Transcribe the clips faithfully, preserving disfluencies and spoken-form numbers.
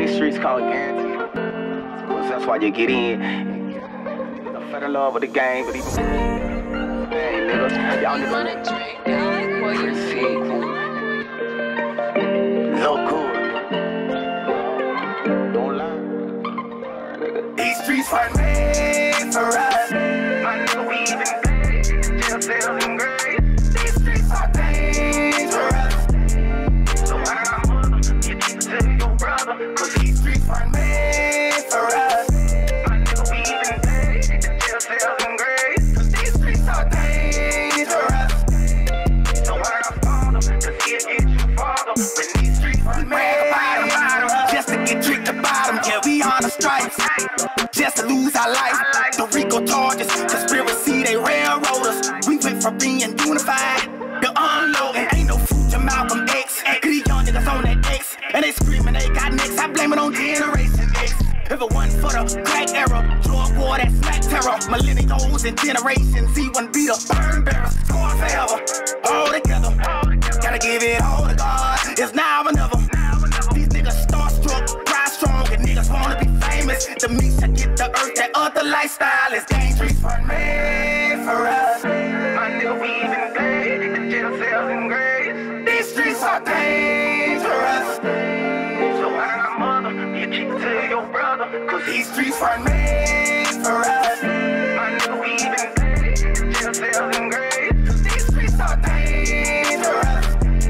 these streets called guarantee. Of course, that's why you get in. I fell in love with the game, but even hey, niggas, y'all niggas proceed. Look good. Don't lie. These streets weren't made for us. My nigga, we even paid jail cells and graves. These streets are dangerous. So why not mother? You keep it to your brother. Cause these streets weren't made for us. My nigga, we even paid jail cells and graves. Cause these streets are dangerous. So why not follow? Cause he'll get you farther. When these streets weren't made for us. Just to get tricked to bottom, yeah, we on the stripes. Just to lose our life. The RICO charges, conspiracy, they railroad us. We went from being unified to unloading. Ain't no fruit to Malcolm X. Cause these young niggas on that X. And they screaming they got next. I blame it on Generation X. If it wasn't for the crack era, drug war, that smack terror. Millennials and Generation Z wouldn't be the burn bearers. Score forever, all together. Gotta give it all to God. It's now or never. These niggas starstruck, pride strong, and niggas wanna be famous. The meats that get the earth, that other lifestyle is dangerous. For made for us. My nigga, we even paid the jail cells and graves. These streets are dangerous. So why not mother? You keep it to your brother. Cause these streets are made for us. My nigga, we even paid the jail cells and graves. Cause these streets are dangerous.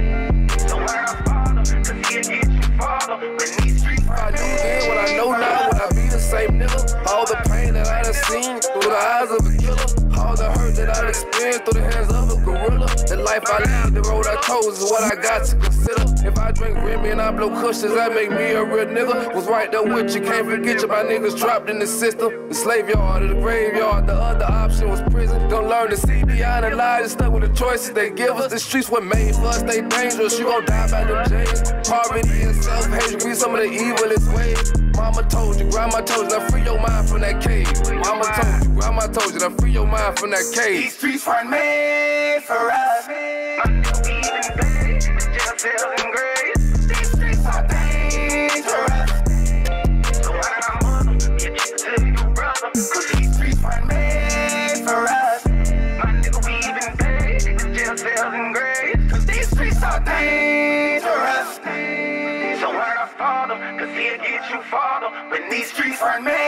So why not father? Cause he'll get you farther. When these streets are I knew then what I know now, would I be the same nigga? All the pain that I done seen through the eyes of a killer. All the hurt that I experienced through the hands of a gorilla. The life I live, the road I chose is what I got to consider. If I drink Remy and I blow cushions, that make me a real nigga. Was right there with you, can't forget you. My niggas trapped in the system. The slave yard or the graveyard, the other option was prison. Don't learn to see beyond the lies and stuck with the choices they give us. The streets were made for us, they dangerous. You gon' die by them chains. Poverty and self-hate be some of the evilest ways. Mama told you, grandma told you, now free your mind from that cage. Mama told you, grandma told you, now free your mind from that cage. These streets weren't made for us. My nigga, we even paid the jail cells and graves. These streets are dangerous. So why not mother? You keep it to your brother. Cause these streets weren't made for us. My nigga, we even paid the jail cells and graves. Cause these streets are dangerous. So why not father? Cause he'll get you farther. When these streets weren't made